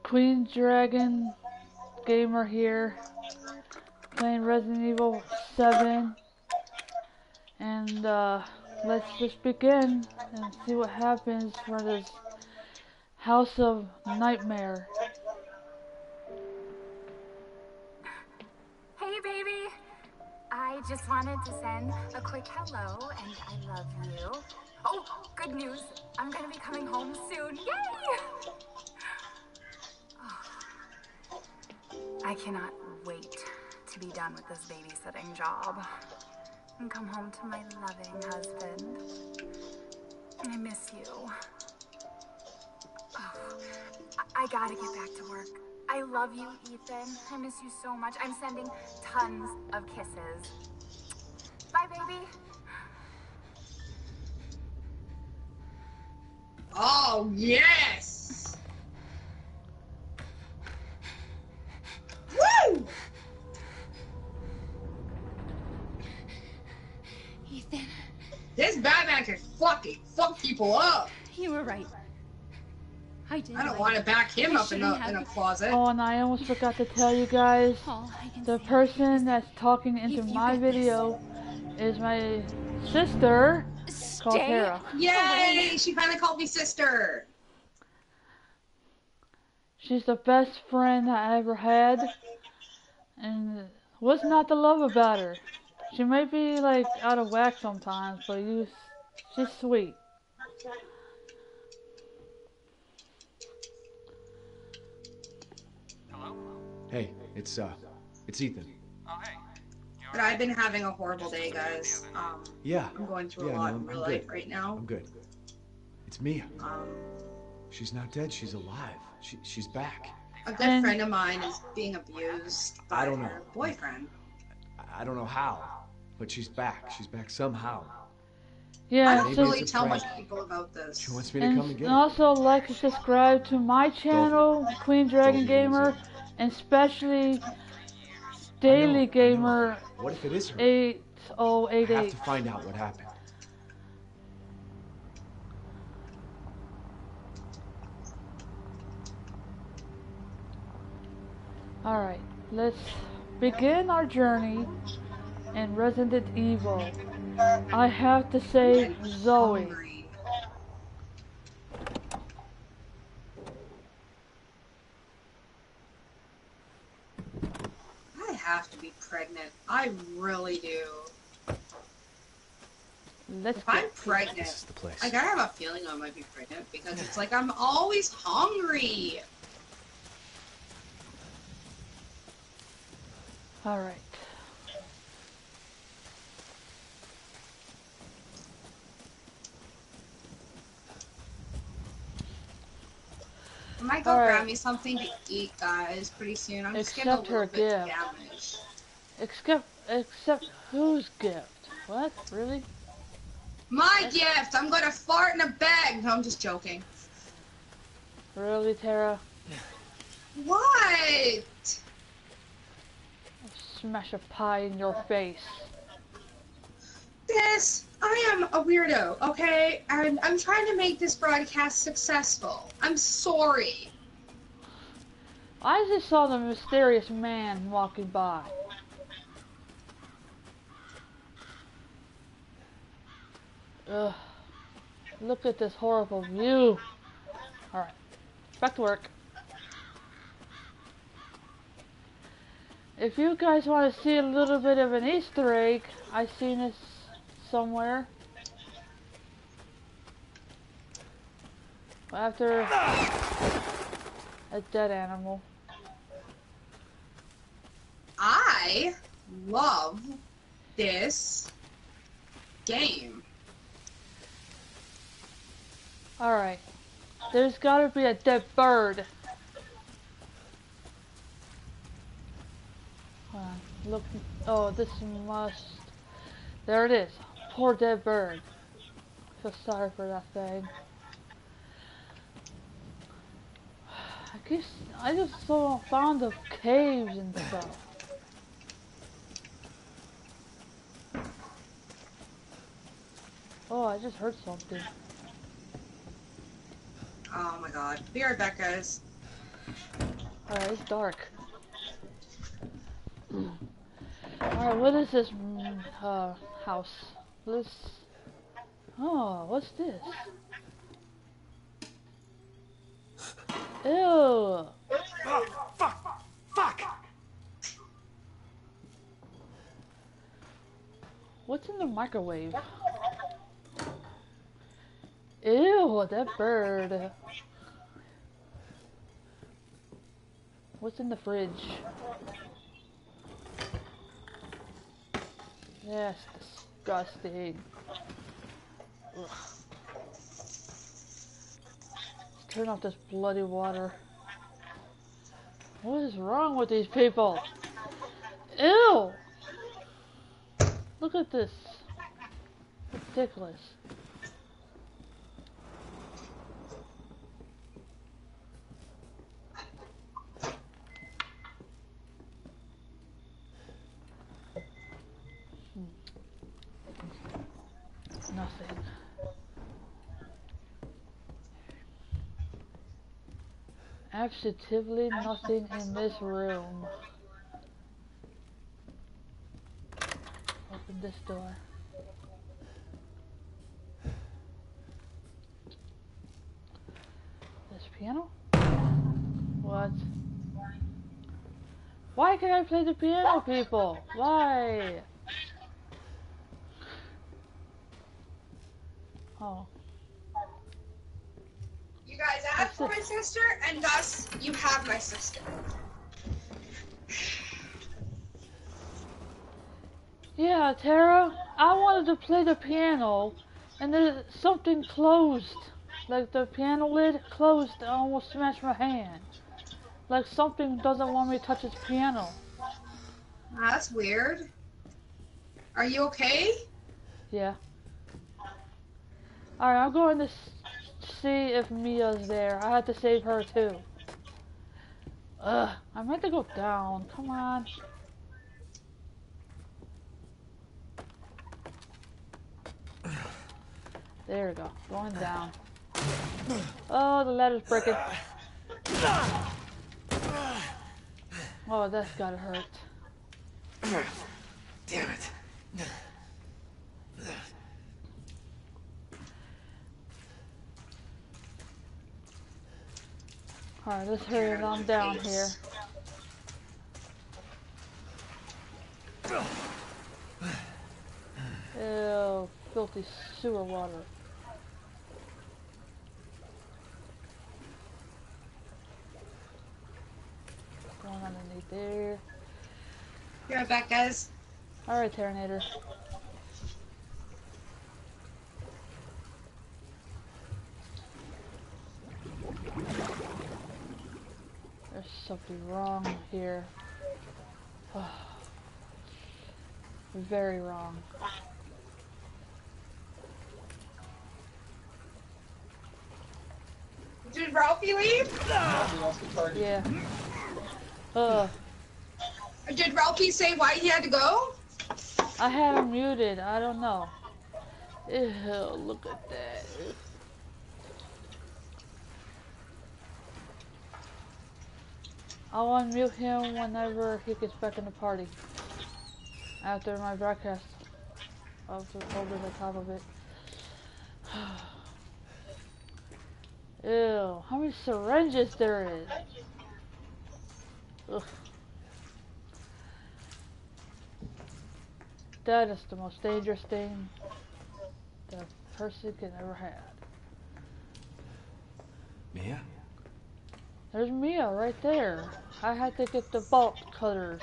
Queen Dragon Gamer here, playing Resident Evil 7, and let's just begin and see what happens for this House of Nightmare. Hey baby! I just wanted to send a quick hello and I love you. Oh, good news! I'm gonna be coming home soon. Yay! Oh, I cannot wait to be done with this babysitting job and come home to my loving husband. I miss you. Oh, I gotta get back to work. I love you, Ethan. I miss you so much. I'm sending tons of kisses. Bye, baby. Oh, yes! Woo! Ethan. This Batman can fucking fuck people up. You were right. I don't want to back him up in a closet. Oh, and I almost forgot to tell you guys, the person that's talking into my video is my sister, called Tara. Yay! She finally called me sister. She's the best friend I ever had, and what's not to love about her? She might be like out of whack sometimes, but she's sweet. Hey, it's Ethan. Oh, hey. But I've been having a horrible day, guys. Yeah. I'm going through a lot in my life right now. I'm good. It's Mia. Um, She's not dead. She's alive. She's back. a good friend of mine is being abused by I don't know. her boyfriend. I don't know how, but she's back. She's back somehow. Yeah, I don't Maybe really it's a tell prank. much people about this. She wants me to come and and get her. also like and subscribe to my channel, Queen Dragon Gamer, and especially Daily Gamer What if it is her? 8088. I have to find out what happened. Alright, let's begin our journey in Resident Evil. I have to say Zoe. Hungry. I have to be pregnant. I really do. Let's If I'm get pregnant, This is the place. I gotta have a feeling I might be pregnant because it's like I'm always hungry. Alright. I might go Alright. grab me something to eat, guys, pretty soon. I'm just getting a Accept her little bit gift. damaged. Except whose gift? What? Really? My gift! I'm gonna fart in a bag! No, I'm just joking. Really, Tara? What? Smash a pie in your face. I am a weirdo, okay? And I'm trying to make this broadcast successful. I'm sorry. I just saw the mysterious man walking by. Ugh. Look at this horrible view. Alright. Back to work. If you guys want to see a little bit of an Easter egg, I seen this somewhere. After a dead animal. I love this game. Alright. There's gotta be a dead bird. Hold on. Look. Oh, this must. There it is. Poor dead bird. I feel sorry for that thing. I just so fond of caves and stuff. Oh, I just heard something. Oh my god. Be right back, guys. Alright, it's dark. Alright, what is this house? Let's... Oh, what's this? Ew! Oh, fuck! What's in the microwave? Ew, that bird. What's in the fridge? That's disgusting. Ugh. Let's turn off this bloody water. What is wrong with these people? Ew! Look at this. Ridiculous. Nothing. Absolutely nothing in this room. Open this door. This piano? What? Why can't I play the piano, people? Why? Oh. You guys asked for my sister, and thus you have my sister. Yeah, Tara, I wanted to play the piano, and then something closed. Like the piano lid closed and almost smashed my hand. Like something doesn't want me to touch its piano. That's weird. Are you okay? Yeah. Alright, I'm going to see if Mia's there. I have to save her too. Ugh, I meant to go down. Come on. There we go. Going down. Oh, the ladder's breaking. Oh, that's gotta hurt. Damn it. Alright, let's hurry it on down here. Ew, filthy sewer water. Going underneath there. Be right back, guys. Alright, Terminator. There's something wrong here. Very wrong. Did Ralphie leave? Yeah. Did Ralphie say why he had to go? I had him muted. I don't know. Ew, look at that. I'll unmute him whenever he gets back in the party. After my broadcast. I'll just hold it on top of it. Ew, how many syringes there is? Ugh. That is the most dangerous thing that a person can ever have. Mia? There's Mia right there. I had to get the bolt cutters.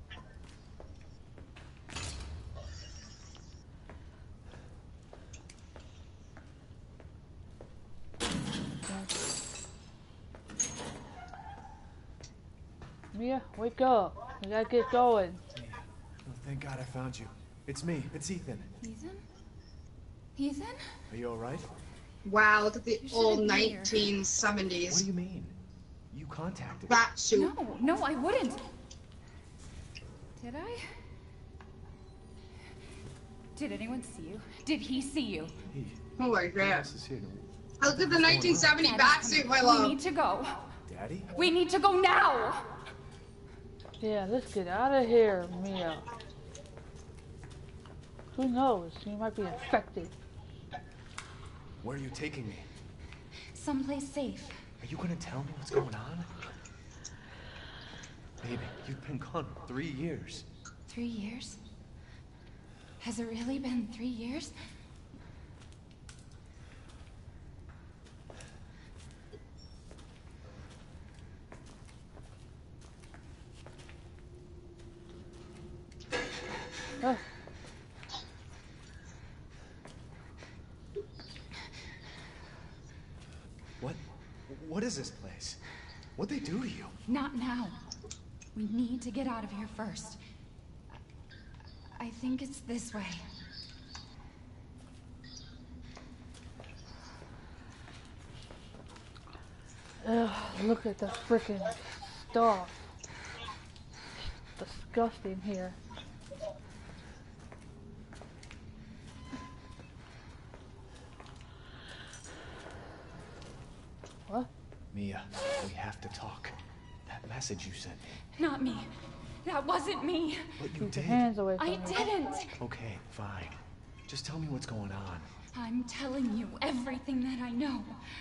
Mia, wake up. We gotta get going. Oh, thank God I found you. It's me. It's Ethan. Ethan? Ethan? Are you alright? Wow, look at the You old shouldn't be here. 1970s. What do you mean? You contacted me. Bat suit. No, I wouldn't. Did I? Did anyone see you? Did he see you? Hey, Oh my who god. else is here? I look at the 1970 bat suit, my We love. need to go. Daddy? We need to go now! Yeah, let's get out of here, Mia. Who knows? You might be infected. Where are you taking me? Someplace safe. Are you gonna tell me what's going on? Baby, you've been gone 3 years. 3 years? Has it really been 3 years? Oh. What is this place? What'd they do to you? Not now. We need to get out of here first. I think it's this way. Ugh, look at the freaking stuff. It's disgusting here. What? Mia, we have to talk. That message you sent me. Not me. That wasn't me. But you Keep did. your hands away from I me. didn't. Okay, fine. Just tell me what's going on. I'm telling you everything that I know.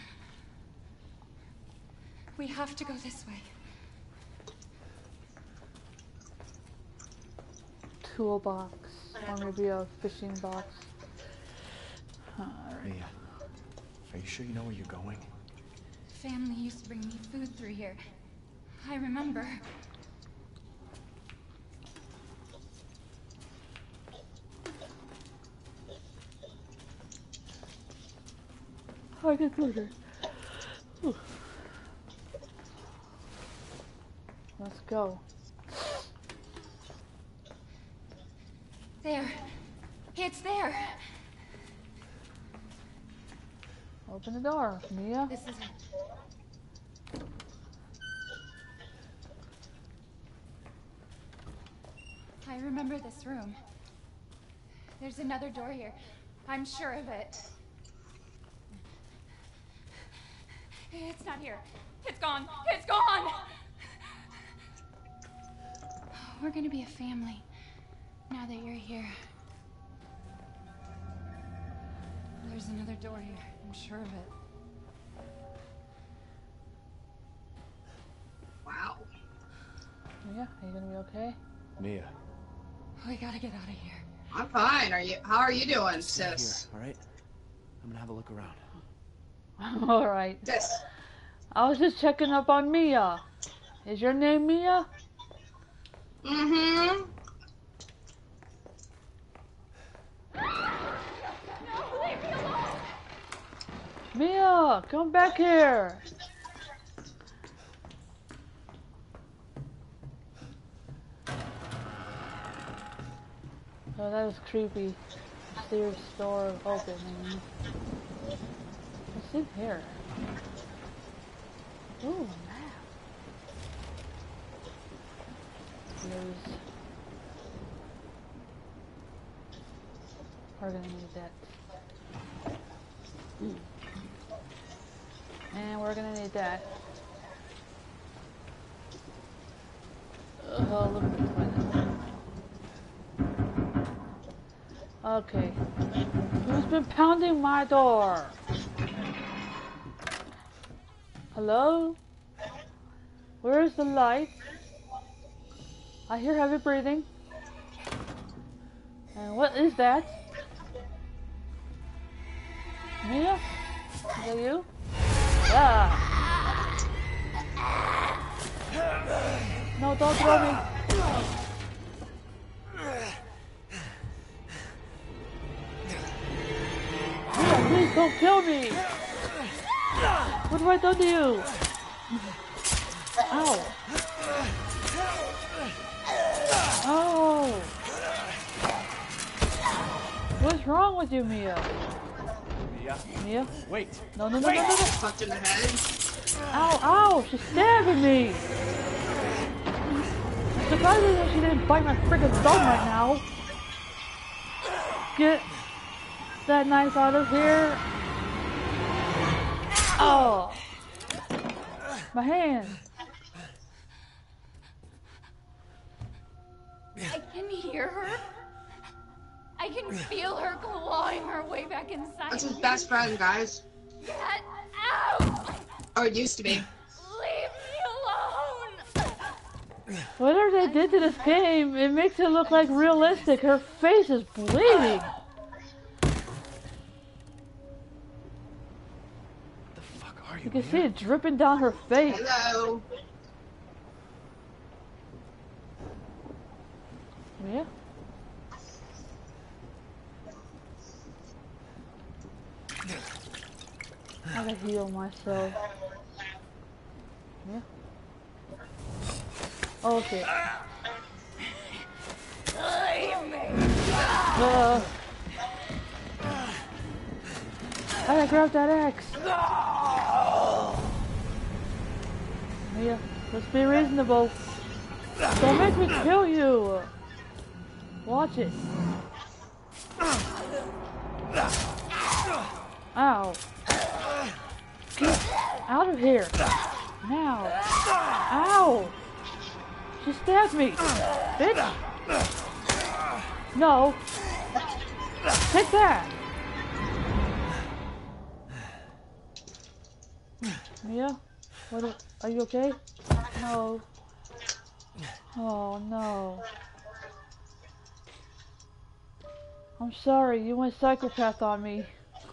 We have to go this way. Toolbox. Or maybe a fishing box. Alright. Mia, are you sure you know where you're going? Family used to bring me food through here. I remember. I get burger. Let's go. There. It's there. Open the door, Mia. This is it. I remember this room. There's another door here. I'm sure of it. It's not here. It's gone. It's gone! We're gonna be a family now that you're here. There's another door here. I'm sure of it. Wow. Mia, are you gonna be okay? Mia. We gotta get out of here. I'm fine. How are you doing, Stay sis? here, all right? I'm gonna have a look around. Alright. Sis. I was just checking up on Mia. Is your name Mia? Mm-hmm. No, leave me alone! Mia, come back here. Oh, that was creepy. Mysterious door opening. What's in here? Ooh, a map. There's... We're gonna need that. And we're gonna need that. Oh, look at the toilet. Okay. Who's been pounding my door? Hello? Where's the light? I hear heavy breathing. And what is that? Mia? Is that you? Yeah. No, don't throw me. Mia, please don't kill me. What have I done to you? Ow. Oh. What's wrong with you, Mia? Mia? Mia? Wait! No, no, no, Wait! no, no, no. Punched in the head. Ow, ow, she's stabbing me. Surprisingly, she didn't bite my freaking thumb right now. Get that knife out of here. Oh. My hand. I can hear her. I can feel her clawing her way back inside. That's his best friend, guys. Get out! Or it used to be. Leave me alone! Whatever they did to this game, it makes it look like realistic. Her face is bleeding. The fuck are you? You can see it dripping down her face. Hello. Yeah. I gotta heal myself. Yeah. Okay. I gotta grab that axe. Yeah, let's be reasonable. Don't make me kill you. Watch it. Ow. Get out of here. Now. Ow. She stabbed me. Bitch. No. Take that. Mia? Are you okay? No. Oh no. I'm sorry, you went psychopath on me.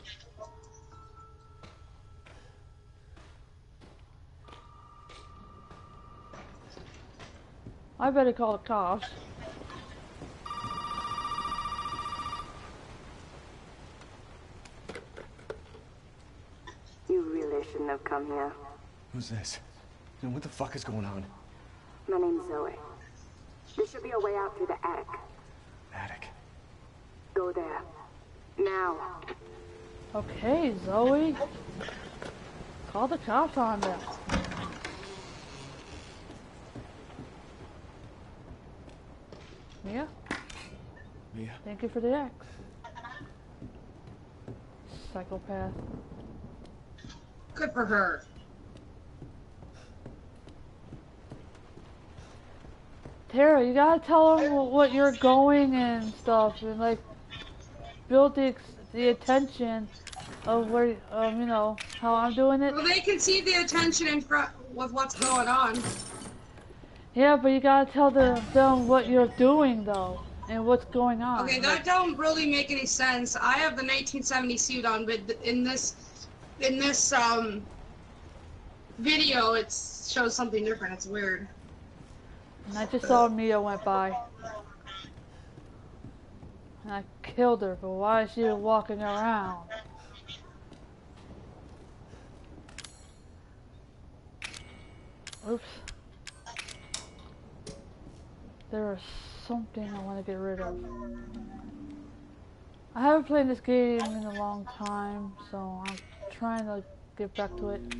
I better call the cops. You really shouldn't have come here. Who's this? And what the fuck is going on? My name's Zoe. There should be a way out through the attic. Attic. Go there. Now. Okay, Zoe. Call the cops on them. Mia? Mia? Thank you for the axe. Psychopath. Good for her. Tara, you gotta tell them what you're going and stuff, and like build the attention of where you know how I'm doing it. Well, they can see the attention in front with what's going on. Yeah, but you gotta tell them what you're doing though, and what's going on. Okay, that don't really make any sense. I have the 1970 suit on, but in this video, it shows something different. It's weird. And I just saw Mia went by. And I killed her, but why is she walking around? Oops. There is something I want to get rid of. I haven't played this game in a long time, so I'm trying to get back to it.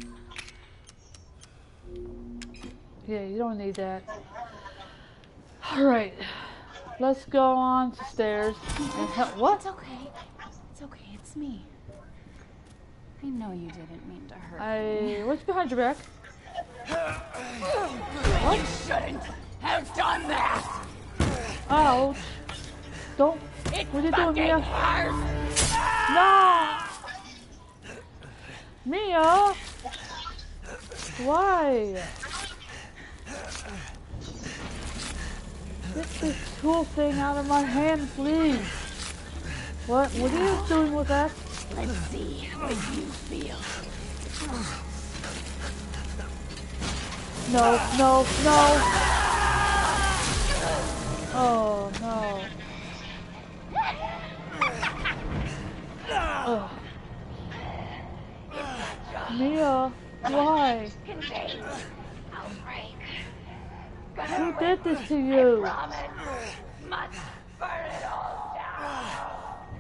Yeah, you don't need that. Alright, let's go on to stairs and what? It's okay. It's okay, it's me. I know you didn't mean to hurt me. What's behind your back? What? You shouldn't have done that! Ouch. Don't. What are you doing, Mia? No! Mia! Why? Get this tool thing out of my hand, please. What are you doing with that? Let's see what you feel. No, no, no! Oh, no. Ugh. Mia, why? Contained outbreak. Who did this to you? Must burn it all down.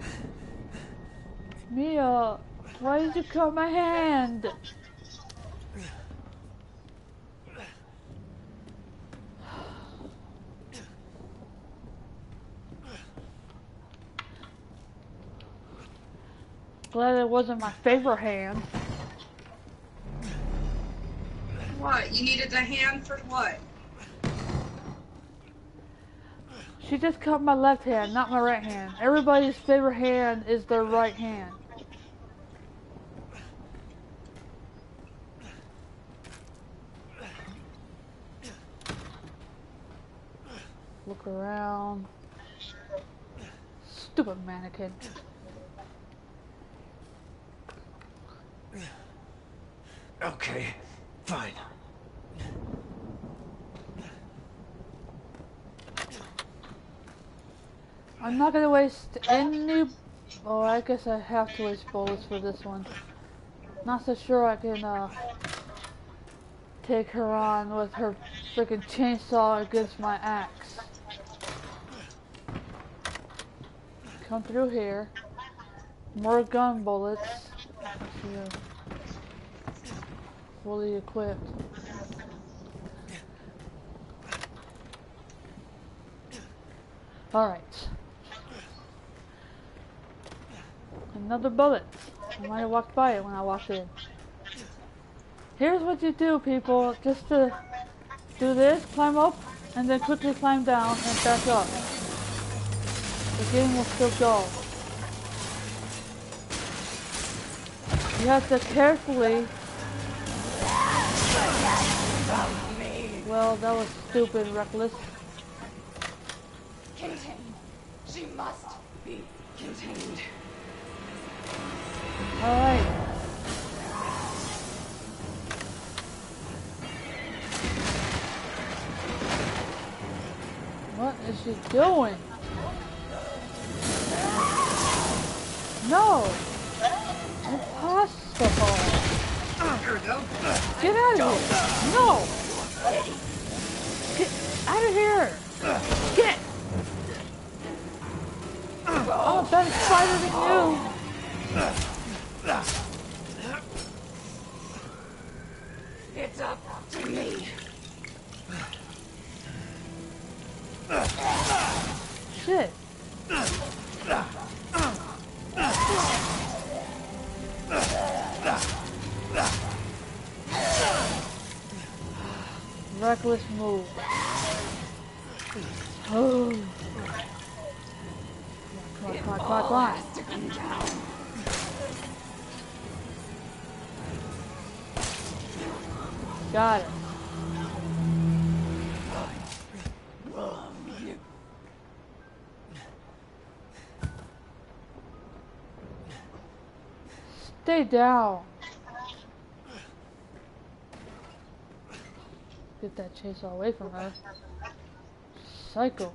Mia, why did you cut my hand? Glad it wasn't my favorite hand. What? what? You needed the hand for what? She just cut my left hand, not my right hand. Everybody's favorite hand is their right hand. Look around. Stupid mannequin. Okay, fine. I'm not gonna waste any... Oh, I guess I have to waste bullets for this one. Not so sure I can, take her on with her freaking chainsaw against my axe. Come through here. More gun bullets. Fully equipped. Alright. Another bullet. I might have walked by it when I walked in. Here's what you do, people. Just to do this, climb up, and then quickly climb down and back up. The game will still go. You have to carefully... Well, that was stupid, reckless. Contained. She must be contained. Alright. What is she doing? No! Impossible! Here we go. Get out of here! No! Get out of here! Get! I'm a better fighter than you! It's up to me. Shit! Reckless move. Oh. Come on. Got it. Stay down. Get that chainsaw away from her. Psycho.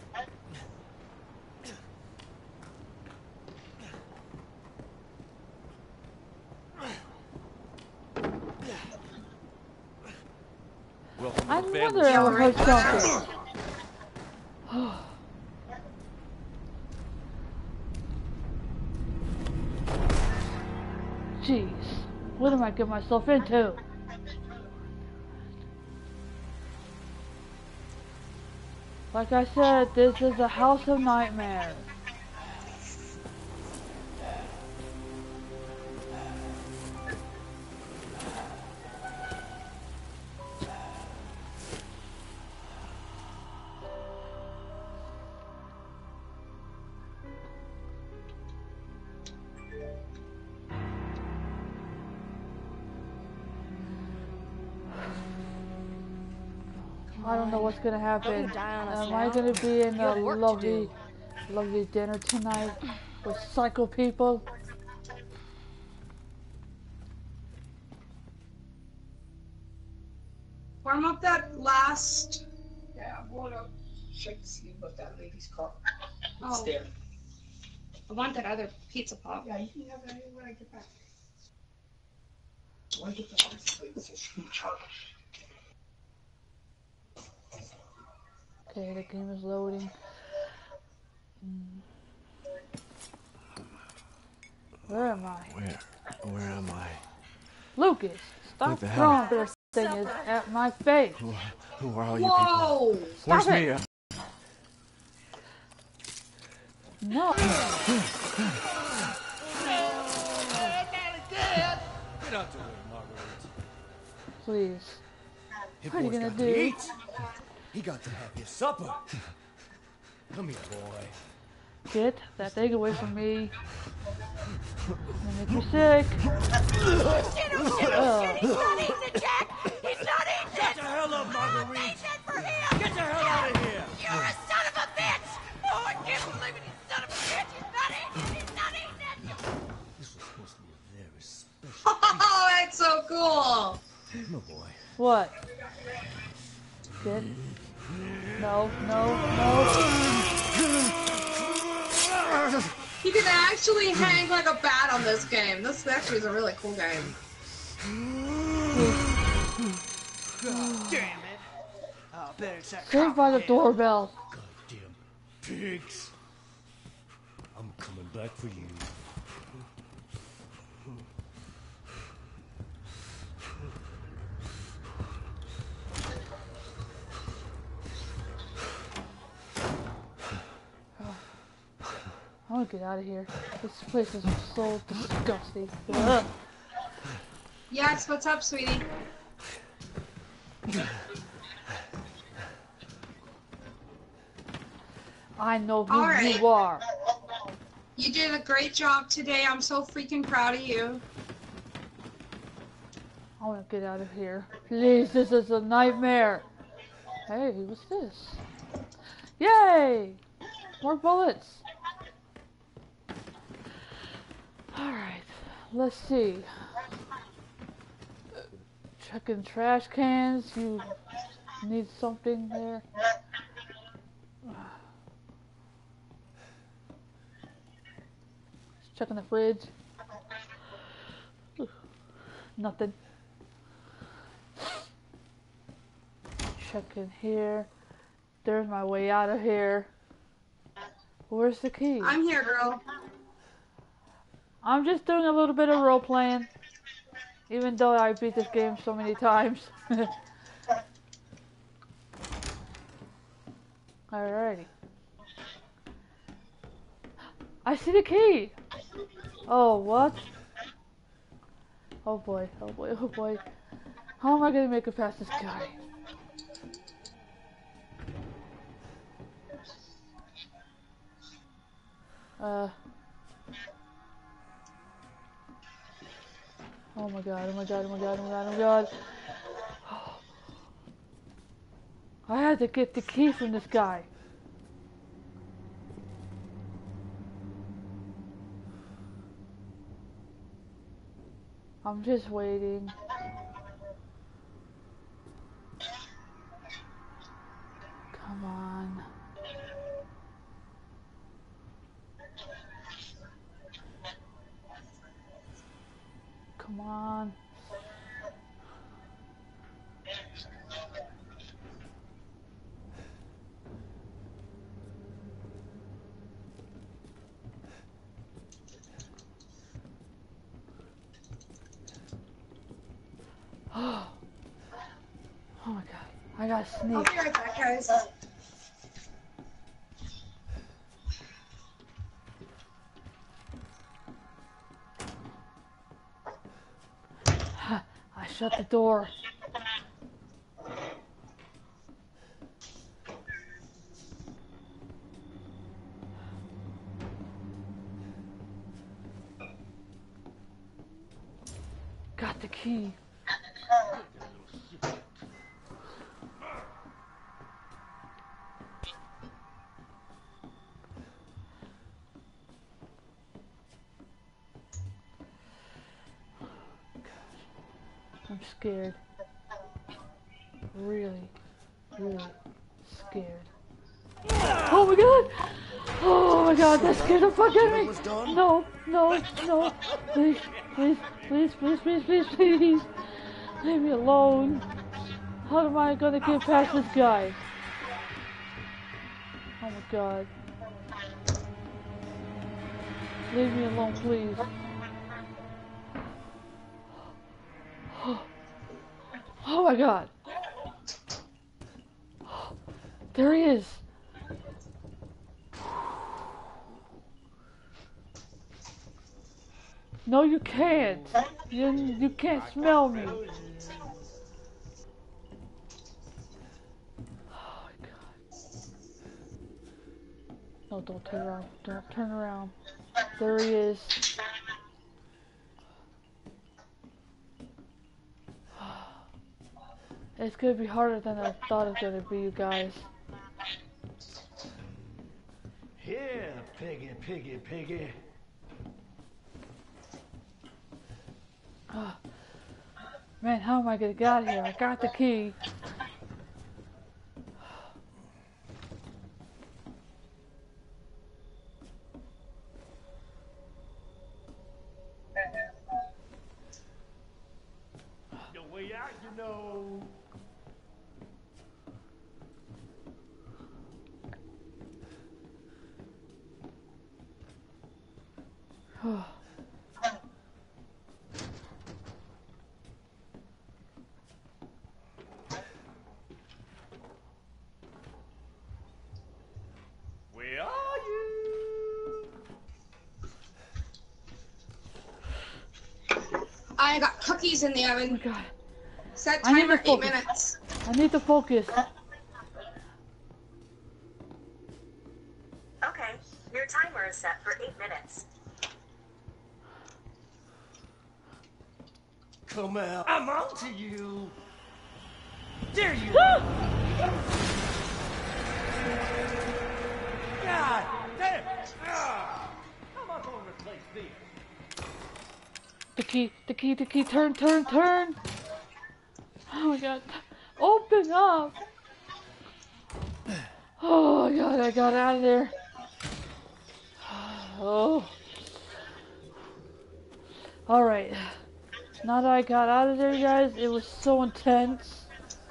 I wonder I heard something. Jeez, what am I getting myself into? Like I said, this is a house of nightmares. I don't know what's gonna happen. Am I gonna be in a lovely dinner tonight with psycho people? Warm up that last. Yeah, I'm going to check to see what that lady's car. Oh. There. I want that other pizza pop. Yeah, you can have that when I get back. When I get the license plate, it says charge. Okay, the game is loading. Where am I? Where am I? Lucas, stop throwing this thing at my face. Who are all you Whoa! people? Where's Mia? No. Get out the way, Marguerite. Please. Hit What are you boy's gonna got do? to eat. He got to have his supper. Come here, boy. Get that thing away from me. It'll make me sick. Oh shit, he's not eating it, Jack! He's not eating it! Get the hell up, Marguerite! For him! Get the hell out of here! You're a son of a bitch! Oh, I can't believe it, you son of a bitch! He's not eating it! He's not eating it! This was supposed to be a very special Oh, that's so cool. No, boy. What? Get. No. You can actually hang like a bat on this game. This actually is a really cool game. God damn it. I'll bet it's that Saved by the doorbell. goddamn pigs. I'm coming back for you. I want to get out of here. This place is so disgusting. Ugh. Yes, what's up, sweetie? I know who All right. you are. You did a great job today. I'm so freaking proud of you. I want to get out of here. Please, this is a nightmare. Hey, what's this? Yay! More bullets. Alright, let's see. Checking trash cans. You need something there. Checking the fridge. Nothing. Checking here. There's my way out of here. Where's the key? I'm here, girl. I'm just doing a little bit of role playing. Even though I beat this game so many times. Alrighty. I see the key! Oh, what? Oh boy, oh boy, oh boy. How am I gonna make it past this guy? Oh my god, oh my god, oh my god, oh my god, oh my god. I had to get the key from this guy. I'm just waiting. Come on. Come on. Oh my god. I gotta sneak. I'll be right back, guys. I shut the door. Got the key. I'm scared. Really, really scared. Oh my god! Oh my god, that scared the fuck out of me! No, no, no. Please, please, please, please, please, please, please. Leave me alone. How am I gonna get past this guy? Oh my god. Leave me alone, please. Oh my god. There he is. No, you can't. You can't smell me. No, don't turn around. Don't turn around. There he is. It's gonna be harder than I thought it was gonna be, you guys. Here, piggy, piggy, piggy. Man, how am I gonna get out of here? I got the key. No way out, you know. Where are you? I got cookies in the Oh my oven. god. Set I need timer to 8 focus. minutes. I need to focus. Okay, your timer is set for 8 minutes. Come out. I'm on to you. There you Ah! God damn it. Ah. How am I gonna replace this? The key, the key, the key. Turn, turn, turn. Oh my god. Open up. Oh my god, I got out of there. Oh. Alright. Now that I got out of there, guys, it was so intense.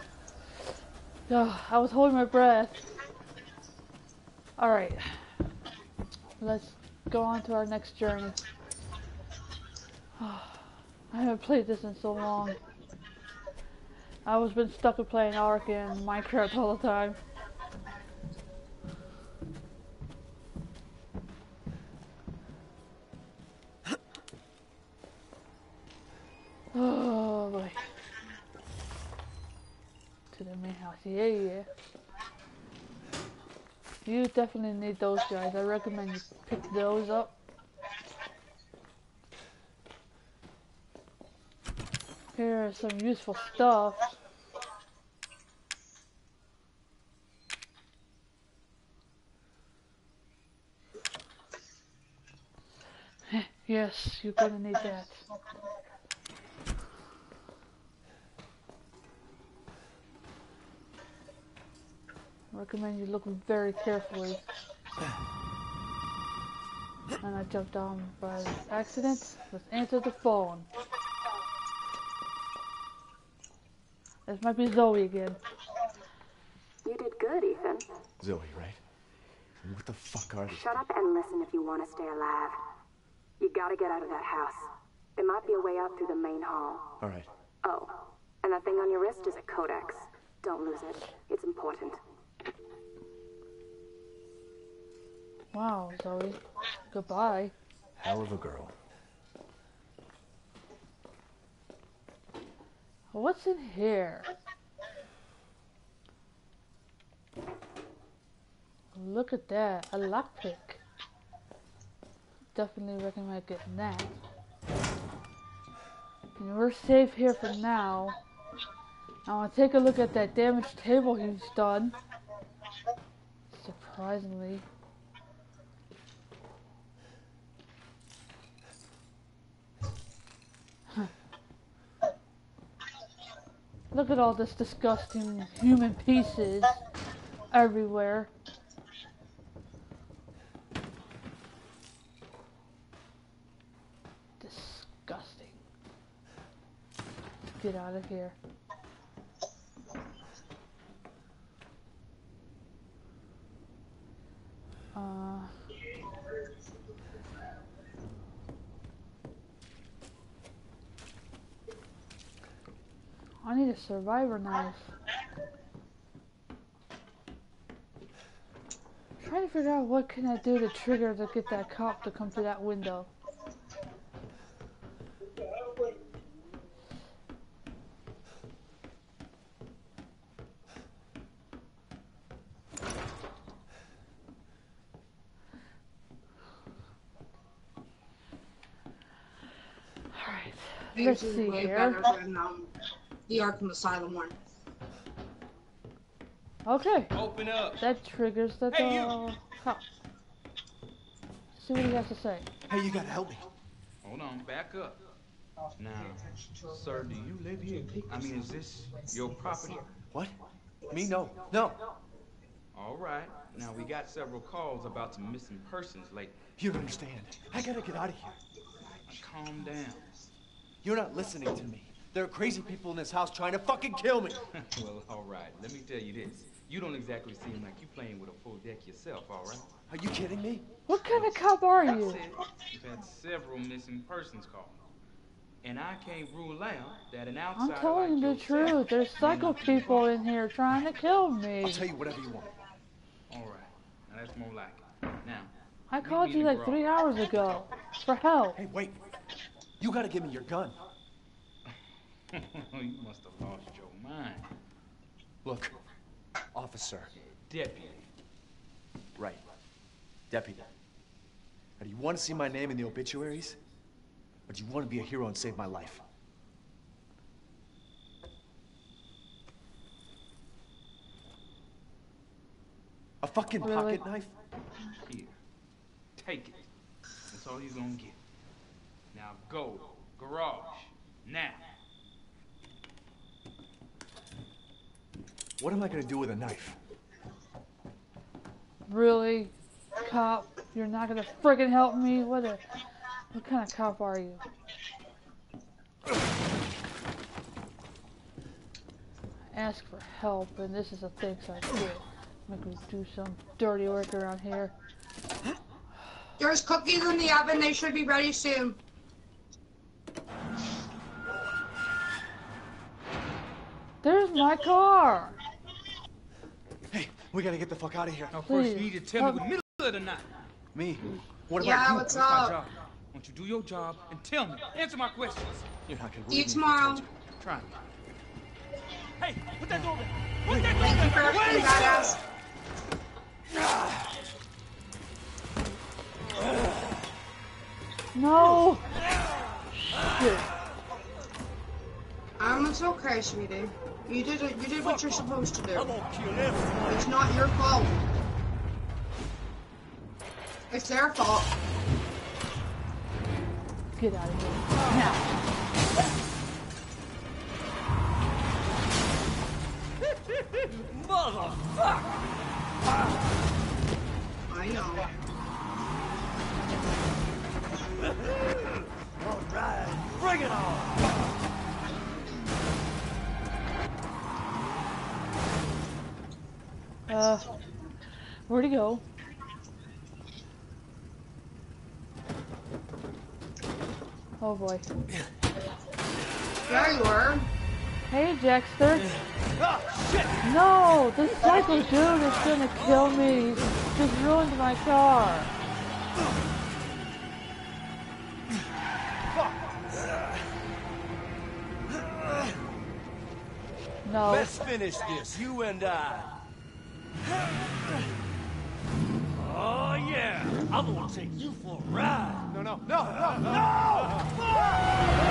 I was holding my breath. Alright. Let's go on to our next journey. I haven't played this in so long. I was been stuck with playing Ark and Minecraft all the time. Oh boy. To the main house. Yeah, yeah. You definitely need those guys. I recommend you pick those up. Here's some useful stuff. Yes, you're gonna need that. I recommend you look very carefully. And I jumped down by accident. Let's answer the phone. This might be Zoe again. You did good, Ethan. Zoe, right? What the fuck are these? Shut up and listen if you want to stay alive. You gotta get out of that house. There might be a way out through the main hall. All right. Oh, and that thing on your wrist is a codex. Don't lose it. It's important. Wow, Zoe. Goodbye. Hell of a girl. What's in here? Look at that. A lockpick. Definitely recommend getting that. And we're safe here for now. I want to take a look at that damaged table he's done. Surprisingly. Look at all this disgusting human pieces everywhere. Disgusting. Get out of here. I need a survivor knife. I'm trying to figure out what can I do to trigger to get that cop to come to that window. Let's This is see way here. better than the Arkham Asylum one. Okay. Open up. That triggers the Hey, you. cop. See what he has to say. Hey, you gotta help me. Hold on, back up. Now, sir, do you live here? I mean, is this your property? What? Me? No. No. All right. Now, we got several calls about some missing persons lately. You don't understand. I gotta get out of here. Now, calm down. You're not listening to me. There are crazy people in this house trying to fucking kill me. Well, all right. Let me tell you this. You don't exactly seem like you playing with a full deck yourself, all right? Are you kidding me? What kind of cop are That's you? it. You've had several missing persons calls. And I can't rule out that an outsider I'm telling you like the yourself truth. There's may psycho not be people wrong. in here trying to kill me. I'll tell you whatever you want. All right. Now, that's more like it. Now, I meet called me you in the like 3 garage. hours ago for help. Hey, wait. You gotta give me your gun. You must have lost your mind. Look, officer. Deputy. Right. Deputy. Now, do you want to see my name in the obituaries? Or do you want to be a hero and save my life? A fucking Really? pocket knife? Here. Take it. That's all you're gonna get. Now go. Garage. Now. What am I gonna do with a knife? Really? Cop? You're not gonna friggin' help me? What kind of cop are you? Ask for help, and this is the things I get. Make me do some dirty work around here. There's cookies in the oven. They should be ready soon. There's my car! Hey, we gotta get the fuck out of here. Now first you Please, need to tell me what middle of the night. Me? What about Yeah, you? what's That's my up? job. Why don't you do your job and tell me? Answer my questions. You're not gonna See you believe me if I tomorrow. told you. Try me. Hey, put that door back. Put that door Thank you back. for everything, badass. No! Shit. It's okay, sweetie. You did what you're supposed to do. I'm gonna kill everyone. It's not your fault. It's their fault. Get out of here. Now. Motherfucker! I know. All right, bring it on! Where'd he go? Oh boy. There you were. Hey, Jackster. Oh, shit! No! This psycho dude is gonna kill me. He's just ruined my car. No. Let's finish this, you and I. Oh, yeah! I'm gonna take you for a ride! No, no, no, no, no!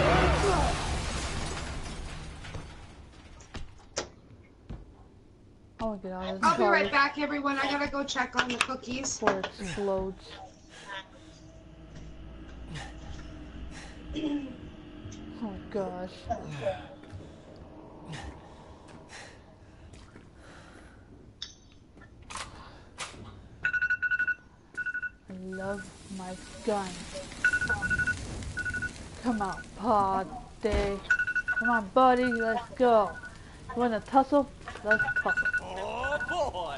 I wanna get out of this I'll be car right back, everyone. I gotta go check on the cookies. before it explodes. Oh my gosh. I love my gun. Come on, party. Come on, buddy, let's go. You wanna tussle? Let's tussle. Oh, boy!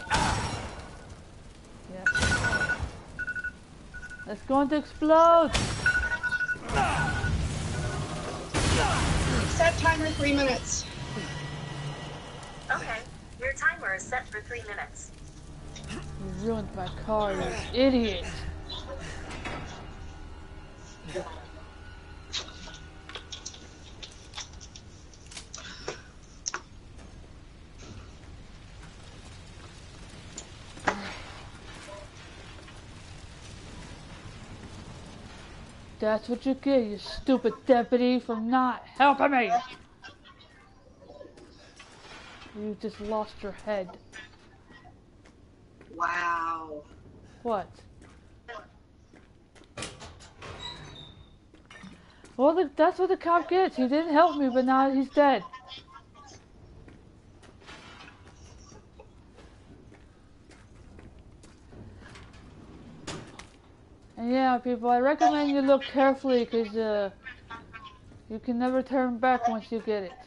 Yeah. It's going to explode. Set timer 3 minutes. Okay, your timer is set for 3 minutes. You ruined my car, you idiot. That's what you get, you stupid deputy, for not helping me! You just lost your head. Wow. What? Well, that's what the cop gets. He didn't help me, but now he's dead. And yeah, people, I recommend you look carefully, because you can never turn back once you get it.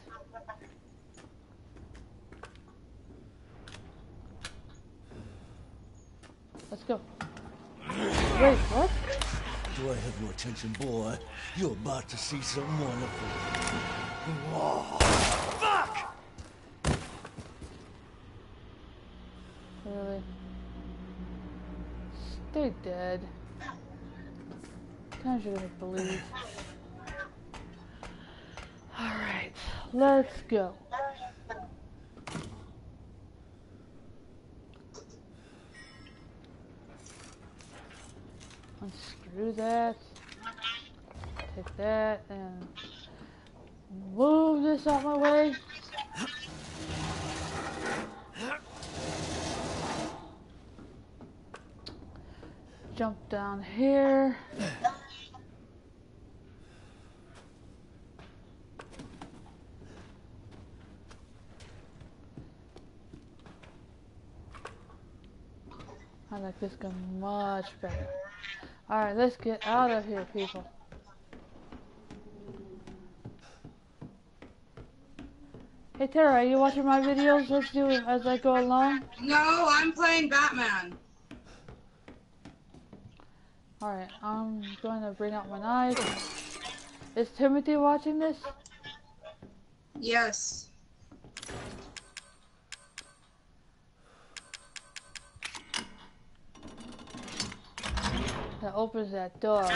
Let's go. Wait, what? Do I have your attention, boy? You're about to see something wonderful. Oh, fuck! Really? Stay dead. Times you're gonna believe. Alright, let's go. Unscrew that. Take that and move this out my way. Jump down here. I like this gun much better. Alright, let's get out of here, people. Hey Tara, are you watching my videos? Let's do it as I go along. No, I'm playing Batman. Alright, I'm going to bring out my knife. Is Timothy watching this? Yes. That opens that door.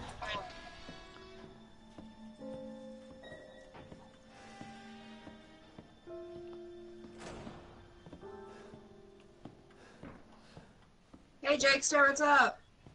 Hey Jakester, what's up?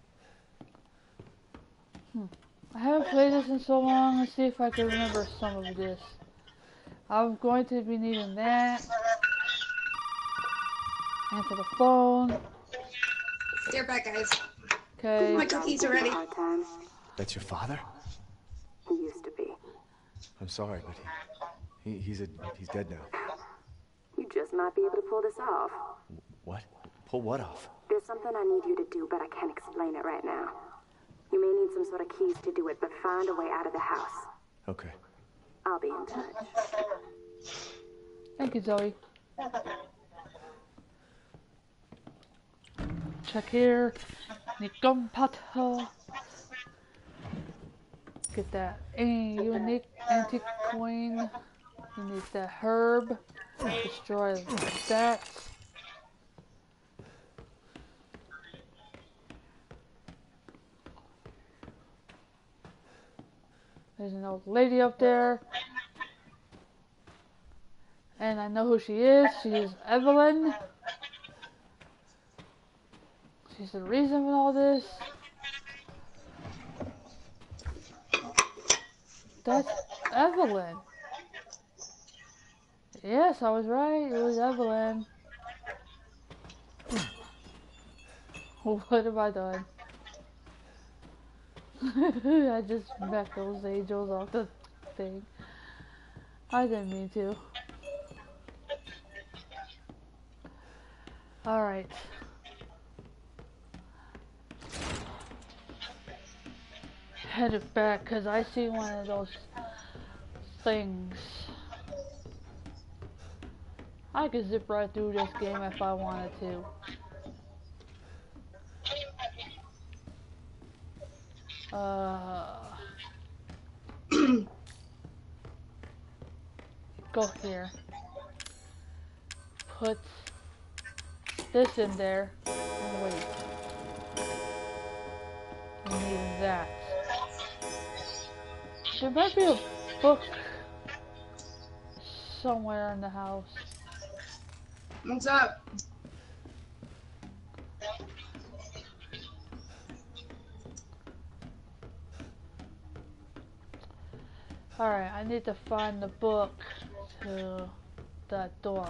I haven't played this in so long. Let's see if I can remember some of this. I'm going to be needing that. Answer the phone. Stay back, guys. Okay. My cookies are ready. That's your father? He used to be. I'm sorry, but he's dead now. You just might be able to pull this off. What? Pull what off? There's something I need you to do, but I can't explain it right now. You may need some sort of keys to do it, but find a way out of the house. Okay. I'll be in touch. Thank you, Zoe. Check here. Need gunpowder. Get that unique antique coin. You need that herb. Destroy that. There's an old lady up there. And I know who she is. She's Evelyn. She's the reason for all this. That's Evelyn. Yes, I was right. It was Evelyn. What have I done? I just backed those angels off the thing. I didn't mean to. Alright. Headed back because I see one of those things. I could zip right through this game if I wanted to. Go here. Put this in there. And wait. I need that. There might be a book somewhere in the house. What's up? Alright, I need to find the book to that door.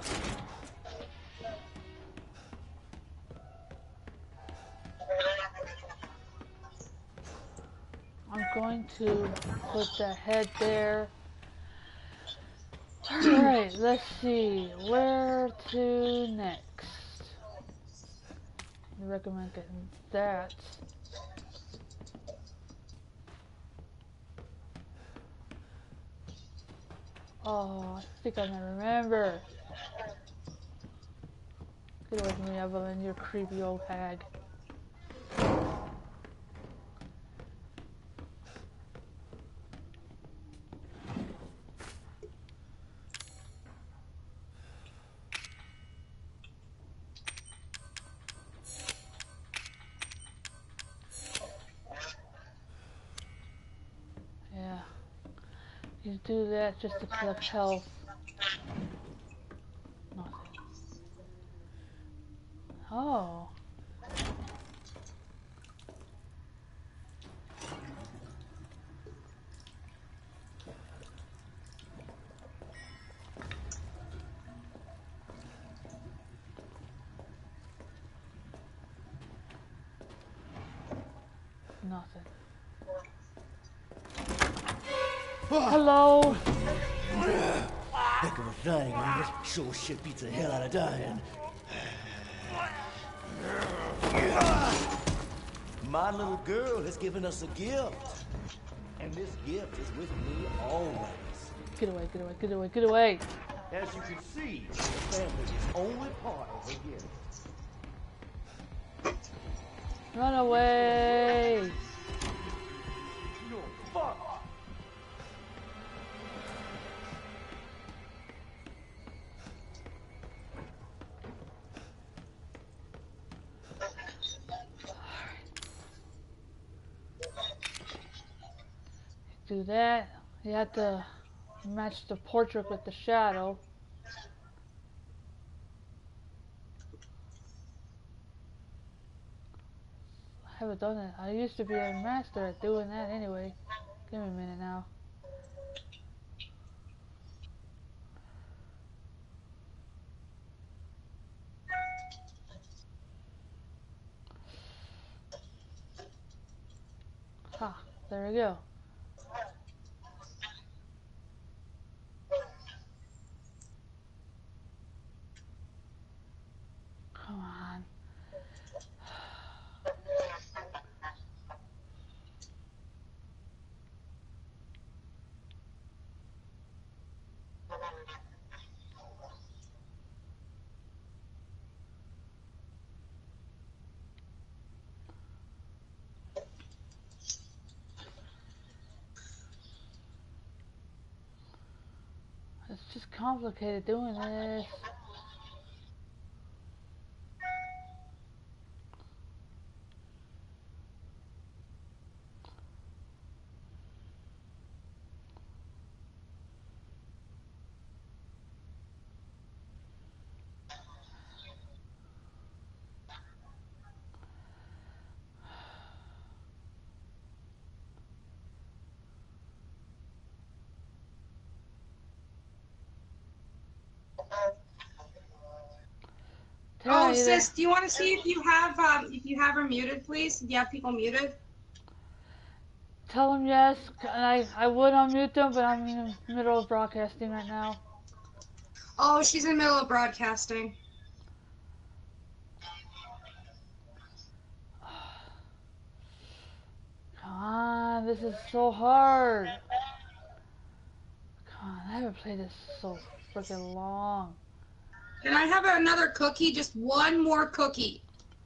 I'm going to put the head there. Alright, let's see. Where to next? I recommend getting that. Oh, I think I might remember. Get away from me, Evelyn, you creepy old hag. Yeah. You do that just to collect health. Nothing. Oh. Nothing. Hello. Heck of a thing, ain't it? Sure shit beats the hell out of dying. My little girl has given us a gift. And this gift is with me always. Get away, get away, get away, get away. As you can see, the family is only part of her gift. Run away. No, fuck. Do that. You have to match the portrait with the shadow. I haven't done it. I used to be a master at doing that anyway. Give me a minute now. Ha, there we go. Come on. It's just complicated doing this. Oh, sis, do you want to see if you have her muted, please? Do you have people muted? Tell them yes. I would unmute them, but I'm in the middle of broadcasting right now. Oh, she's in the middle of broadcasting. Come on, this is so hard. Come on, I haven't played this so freaking long. Can I have another cookie? Just one more cookie.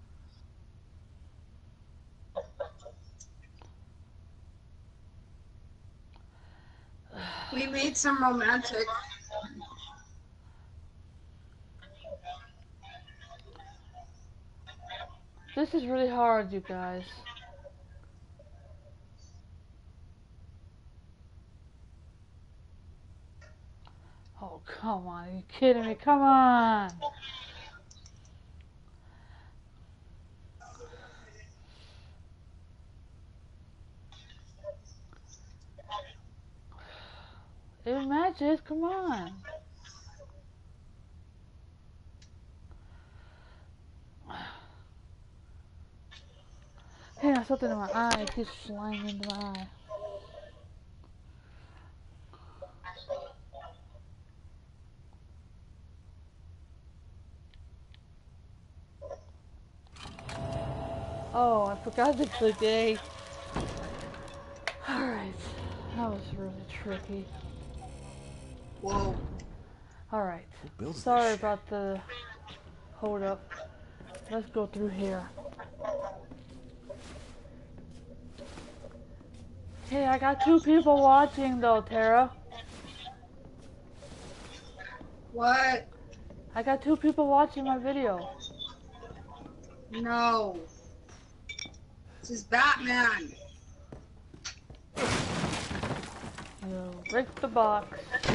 We made some romantic. This is really hard, you guys. Oh, come on. Are you kidding me? Come on. matches, come on. Hey, I got something in my eye. It keeps flying into my eye. Oh, I forgot to click A. Alright. That was really tricky. Whoa. Alright. Sorry about the hold up. Let's go through here. Hey, I got 2 people watching though, Tara. What? I got 2 people watching my video. No. This is Batman. You break the box.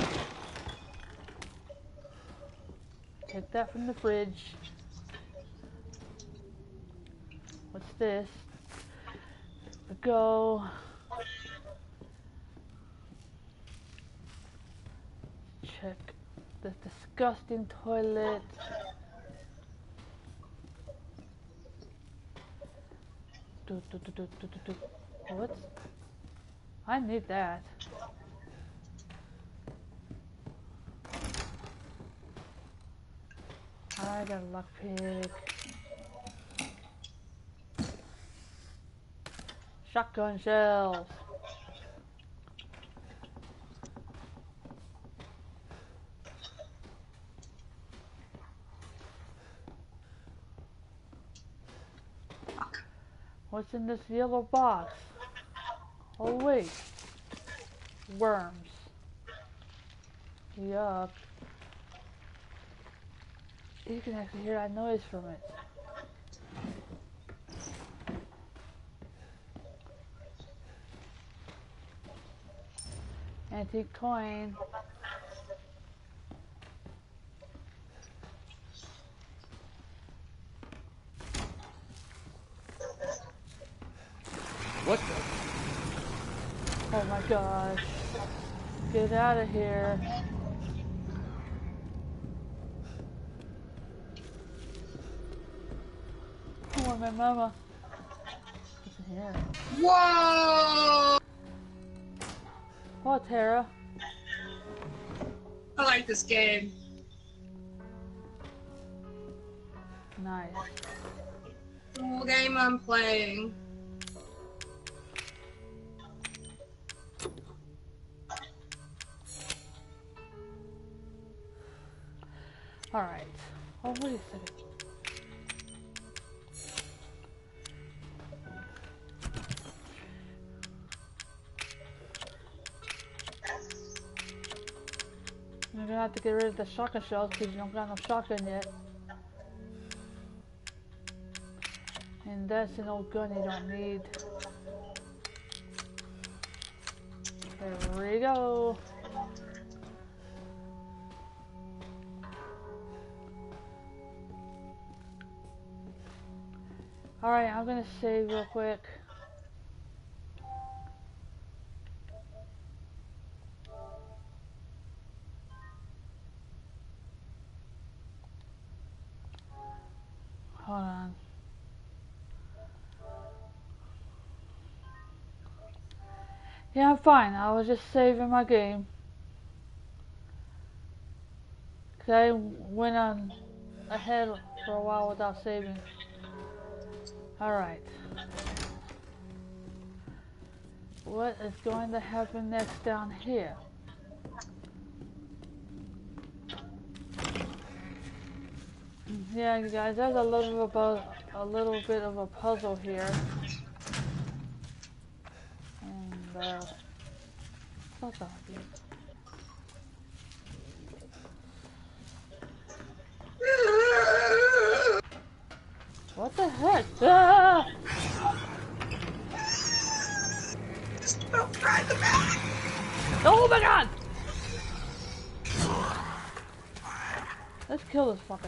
Take that from the fridge. What's this? Go. Check the disgusting toilet. What? I need that. I got a lockpick. Shotgun shells. What's in this yellow box? Oh wait. Worms. Yuck. You can actually hear that noise from it. Antique coin. What the? Oh my gosh. Get out of here. Oh, my mama. What's in here? Whoa! What, Tara? I like this game. Nice. Cool game I'm playing. Alright. Oh, wait a second. You're gonna have to get rid of the shotgun shells because you don't got no shotgun yet. And that's an old gun you don't need. There we go. Alright, I'm gonna save real quick. Hold on. Yeah, I'm fine. I was just saving my game. 'Cause I went on ahead for a while without saving. Alright. What is going to happen next down here? Yeah, you guys, there's a little bit of a puzzle here. And what's up here? What the heck? Ah! Don't try the back. Oh my god! Let's kill this fucker.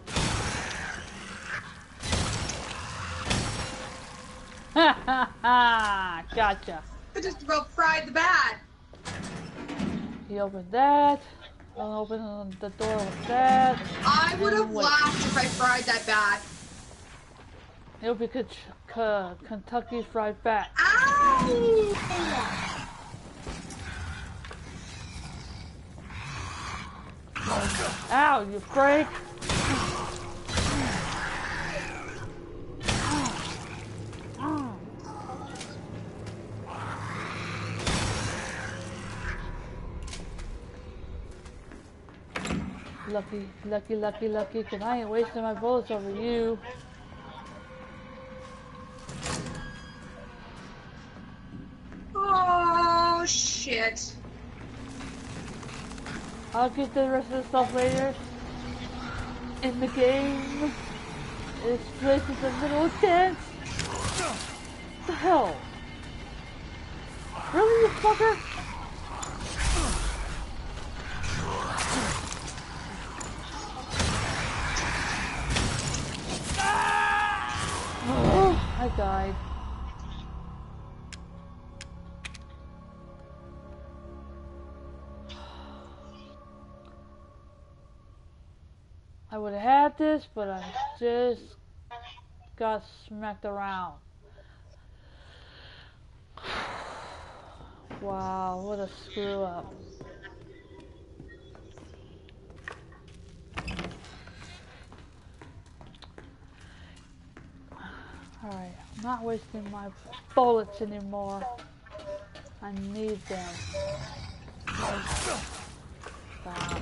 Ha ha ha! Gotcha. I just about fried the bat. He opened that. I'll open the door with that. I would have laughed if I fried that bat. It'll be Kentucky Fried Bat. Ow! Ow, you freak! Lucky, because I ain't wasting my bullets over you. Oh, shit. I'll get the rest of the stuff later. In the game. This place is a little intense. What the hell? Really, you fucker? Oh, I died. I would have had this, but I just got smacked around. Wow, what a screw up. Alright, I'm not wasting my bullets anymore. I need them. Stop.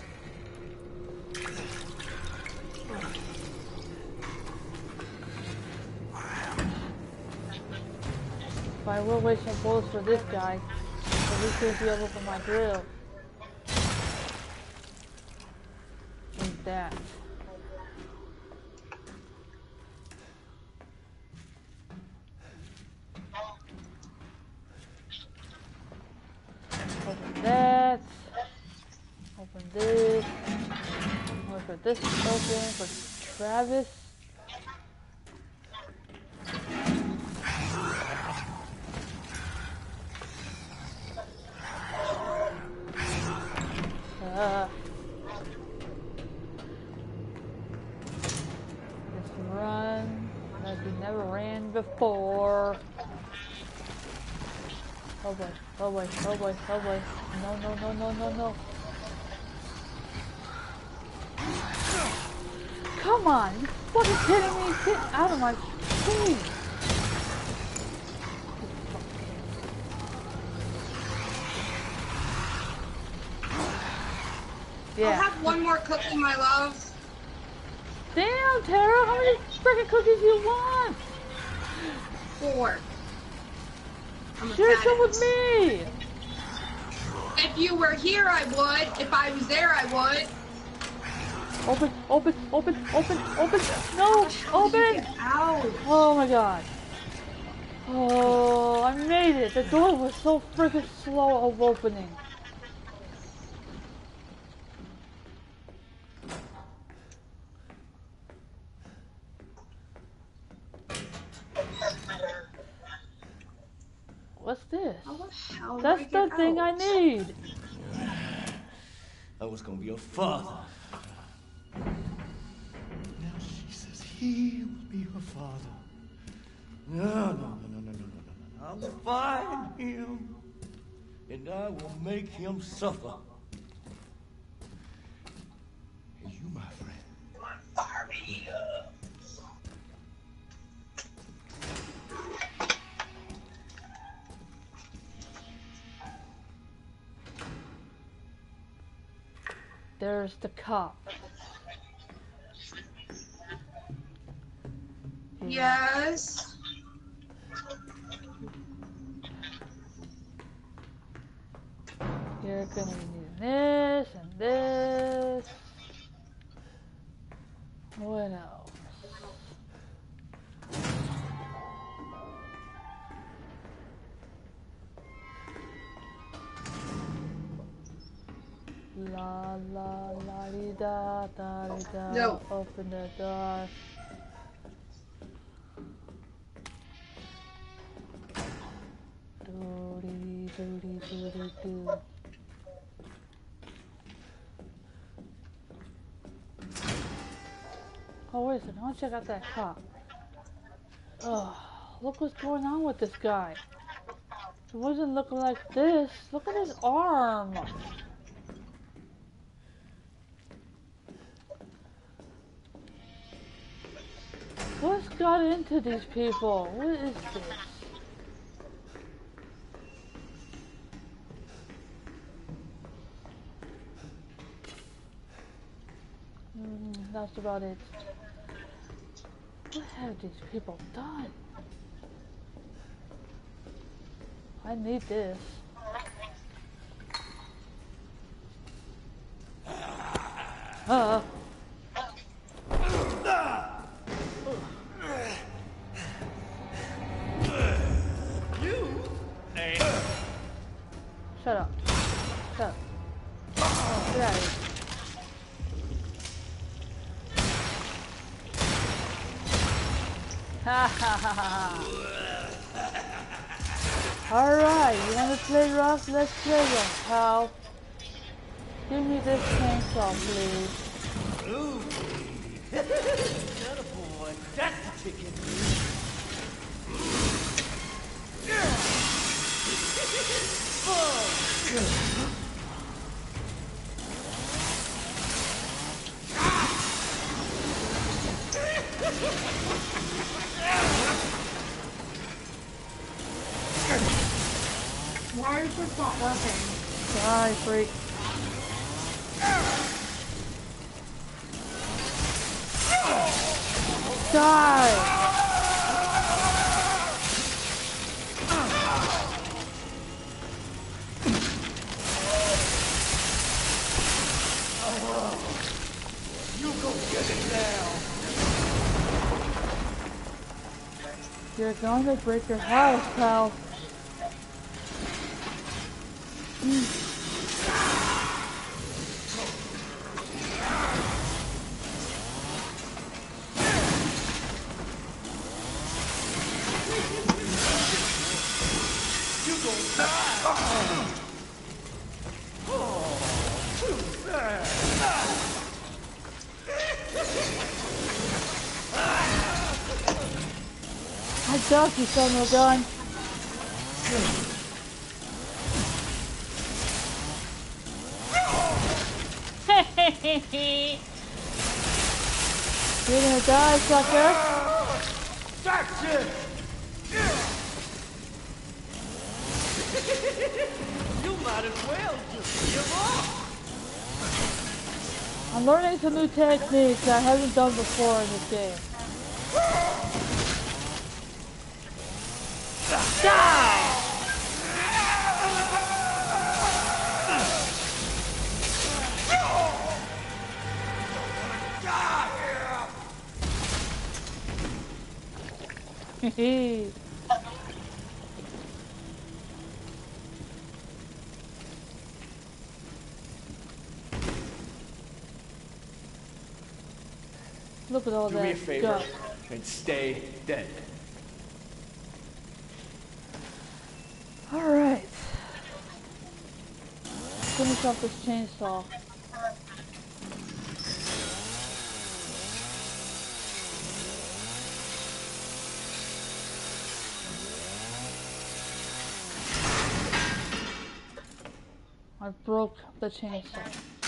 If I will waste some bullets for this guy, at least he'll be able for my drill. Need that. Open that. Open this. Wait for this to open for Travis. Just run like we never ran before. Oh boy, oh boy, oh boy, oh boy. No. Come on, you fucking kidding me? Get out of my face. Yeah. I'll have one more cookie, my love. Damn, Tara, how many freaking cookies do you want? 4. Share some with me. If you were here, I would. If I was there, I would. Open. No, open. Out. Oh my god. Oh, I made it. The door was so freaking slow of opening. What's this? How That's the thing I need. I was gonna be a father. Now she says he will be her father. No. I'll find him, and I will make him suffer. And you, my friend, are here. There's the cop. Yes. You're gonna need this and this. What else? La dee da da dee da. No. Open the door. Doody. wait a second. I want to check out that cop. Ugh, look what's going on with this guy. It wasn't looking like this. Look at his arm. What's got into these people? What is this? That's about it. What have these people done? I need this. Shut up. Shut up. Get out of here. Ha ha ha ha. Alright, you wanna play rough? Let's play rough, pal. Give me this chainsaw, please. Ooh, that a boy. That's the chicken. Why is this not working? Die, freak. Die! You go get it now. You're going to break your house, pal. I ducked, you son of a gun. You're gonna die, sucker. That's it. You might as well just give up. I'm learning some new techniques I haven't done before in this game. Die! Hehe. Look at all that. Do me a favor and stay dead. Alright. Finish off this chainsaw. I broke the chainsaw.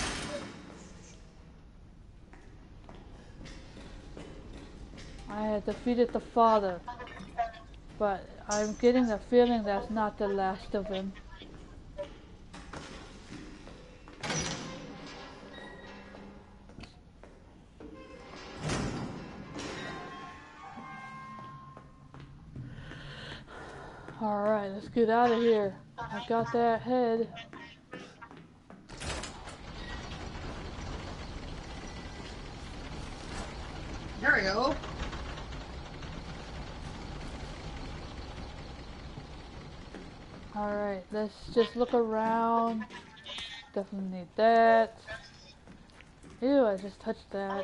I had defeated the father, but I'm getting the feeling that's not the last of him. Alright, let's get out of here. I got that head. There we go. Alright, let's just look around. Definitely need that. Ew, I just touched that.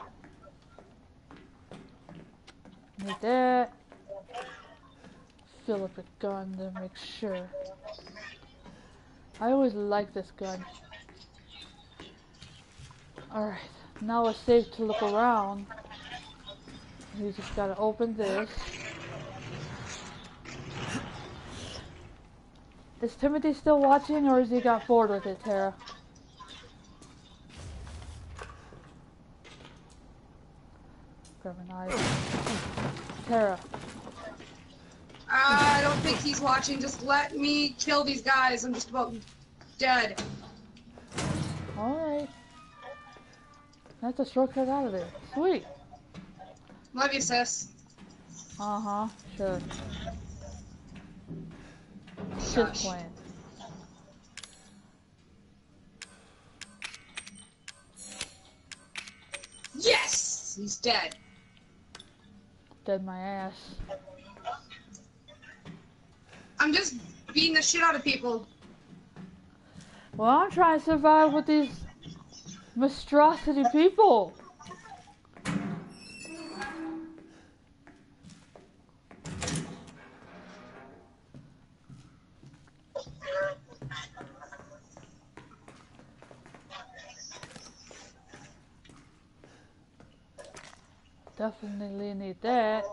Need that. Fill up the gun to make sure. I always like this gun. Alright, now it's safe to look around. You just gotta open this. Is Timothy still watching, or has he got bored with it, Tara? Grab a knife. Tara. I don't think he's watching. Just let me kill these guys. I'm just about dead. Alright. That's a shortcut out of there. Sweet. Love you, sis. Uh-huh, sure. Just playing. Yes! He's dead. Dead my ass. I'm just beating the shit out of people. Well, I'm trying to survive with these monstrosity people. Definitely need that.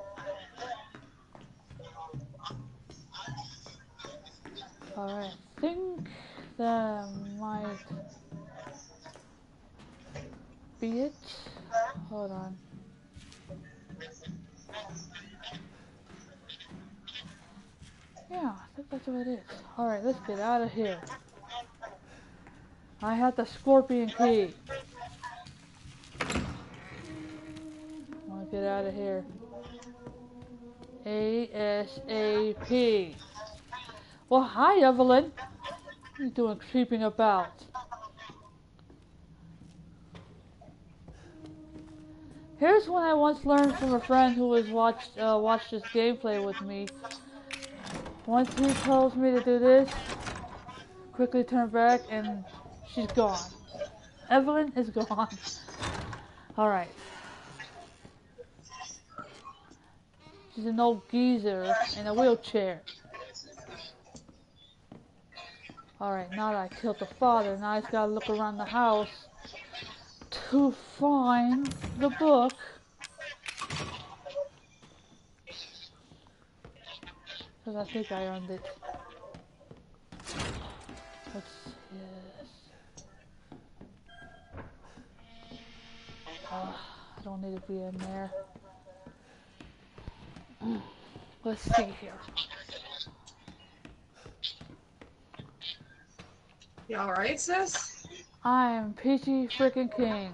Alright, I think that might be it. Hold on. Yeah, I think that's what it is. Alright, let's get out of here. I have the scorpion key. I want to get out of here. ASAP. Well, hi, Evelyn. What are you doing creeping about? Here's one I once learned from a friend who was watched this gameplay with me. Once he tells me to do this, quickly turn back and she's gone. Evelyn is gone. Alright. She's an old geezer in a wheelchair. Alright, now that I killed the father, now I just gotta look around the house to find the book. Because I think I earned it. Let's see this. I don't need to be in there. Let's see here. You alright, sis? I am Peachy freaking King.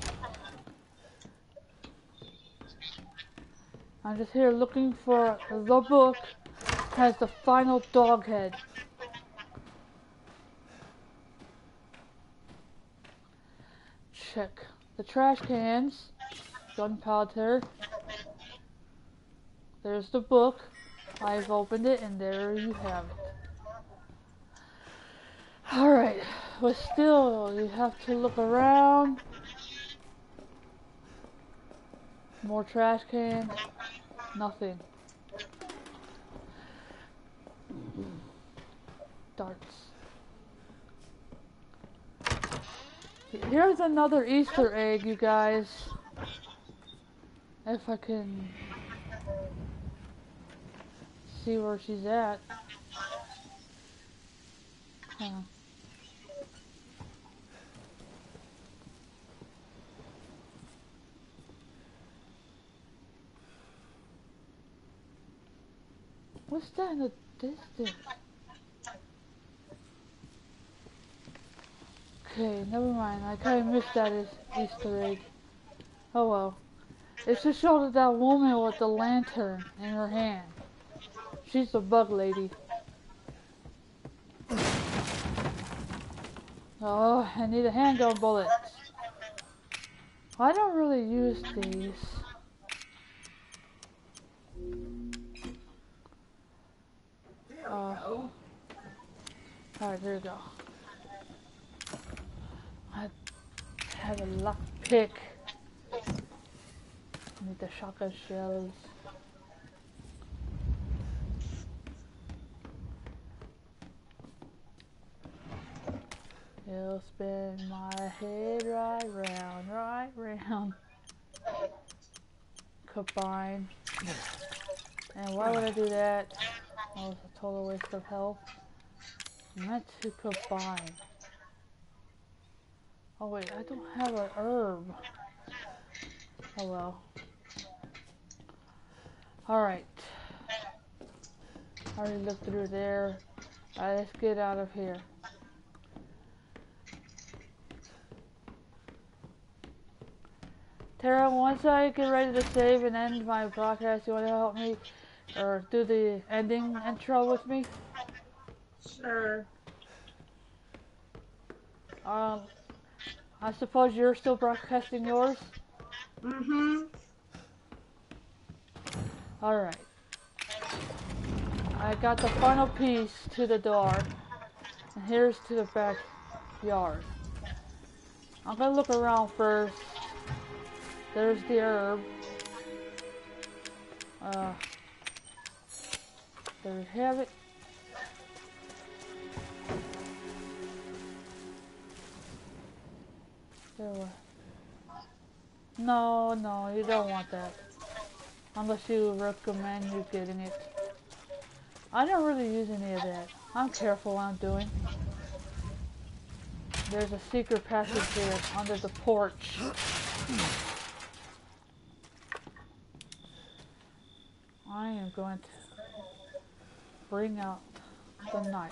I'm just here looking for the book. Has the final dog head. Check the trash cans. Gunpowder. There's the book. I've opened it and there you have it. Alright, but still, you have to look around. More trash cans. Nothing. Darts. Here's another Easter egg, you guys. If I can see where she's at. Huh. What's that in the distance? Okay, never mind. I kind of missed that Easter egg. Oh well. It's to show that that woman with the lantern in her hand. She's the bug lady. Oh, I need a handgun bullet. I don't really use these. Alright, there you go. I have a lockpick. Need the shotgun shells. It'll spin my head right round, right round. combine. And why would I do that? That was a total waste of health. I meant to combine. Oh wait, I don't have an herb. Oh well. Alright. I already looked through there. Alright, let's get out of here. Tara, once I get ready to save and end my broadcast, you want to help me? Or do the ending intro with me? Sure. I suppose you're still broadcasting yours? Mm-hmm. Alright. I got the final piece to the door. And here's to the backyard. I'm gonna look around first. There's the herb. There we have it. No, you don't want that. Unless you recommend you getting it. I don't really use any of that. I'm careful what I'm doing. There's a secret passage here under the porch. I am going to bring out the knife.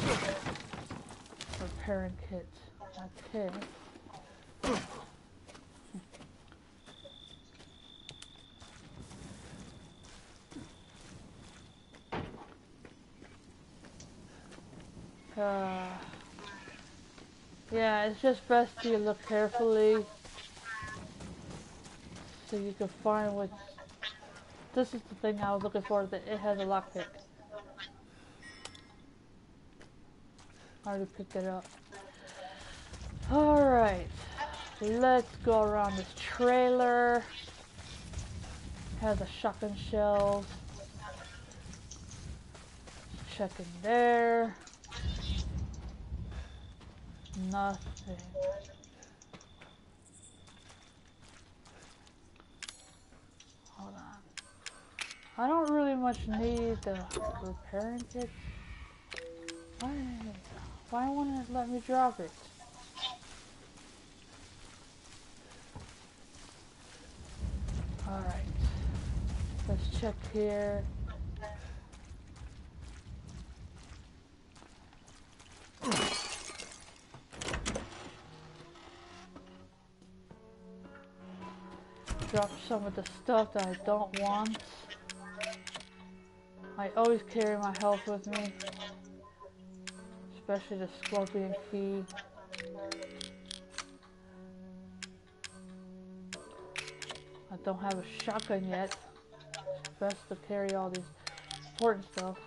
Repairing kit. Okay. Yeah, it's just best you look carefully so you can find what. This is the thing I was looking for, that it has a lockpick. I already picked it up. Alright, let's go around this trailer. Has a shotgun shells. Check in there. Nothing. Hold on. I don't really much need the repairing kit. Why won't it let me drop it? Alright. Let's check here. Drop some of the stuff that I don't want. I always carry my health with me, especially the scorpion key. I don't have a shotgun yet. It's best to carry all these important stuff.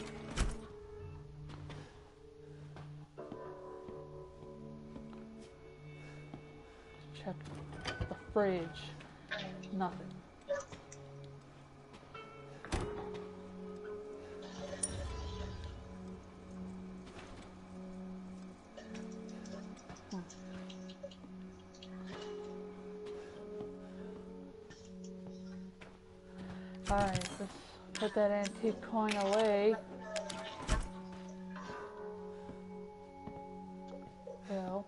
Check the fridge. Nothing. Alright, let's put that antique coin away. Well.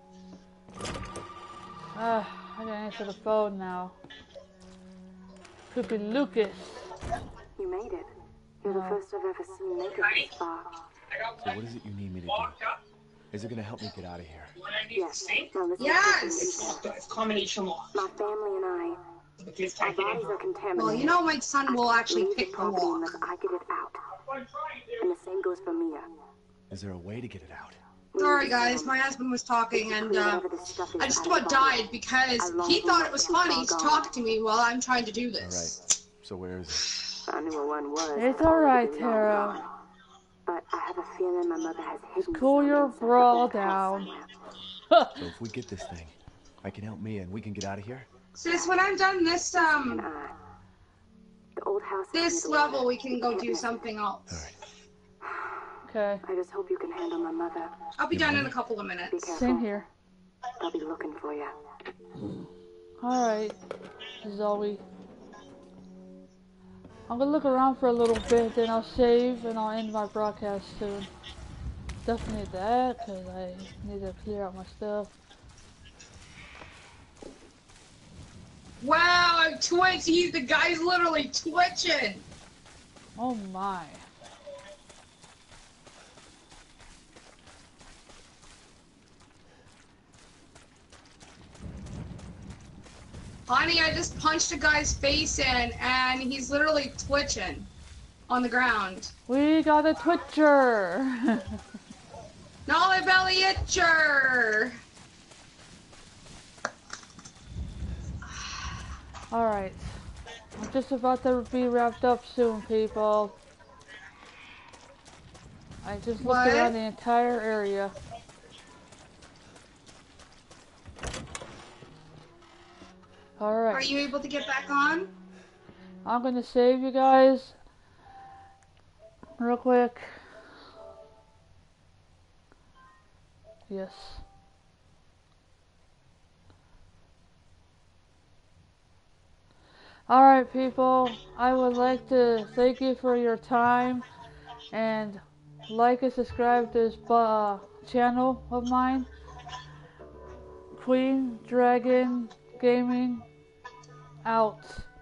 I gotta answer the phone now. Could be Lucas. You made it. You're the first I've ever seen make it this far. So what is it you need me to do? Is it gonna help me get out of here? Yes. Now listen. Yes! Combination lock. My family and I, our bodies are contaminated. Well, you know my son will actually pick the property lock. unless I get it out. And the same goes for Mia. Is there a way to get it out? Sorry guys, my husband was talking and I just about died because he thought it was funny to talk to me while I'm trying to do this. Alright, so where is it? I knew where one was. It's alright, Tara. But I have a feeling my mother has hidden. Cool your brawl down. So if we get this thing, I can help Mia and we can get out of here? Sis, when I'm done this, The old house. this level, we can go do something else. Alright. Okay. I just hope you can handle my mother. I'll be done in a couple of minutes. Same here. I'll be looking for you. Alright. This is all we I'm gonna look around for a little bit, then I'll save and I'll end my broadcast soon. Definitely need that, because I need to clear out my stuff. Wow, I'm twitching. The guy's literally twitching. Oh my. Honey, I just punched a guy's face in, and he's literally twitching on the ground. We got a Twitcher! Nolly belly itcher! Alright. I'm just about to be wrapped up soon, people. I just looked around the entire area. Alright. Are you able to get back on? I'm gonna save you guys real quick. Yes. Alright people, I would like to thank you for your time and like and subscribe to this channel of mine, Queen Dragon Gaming out.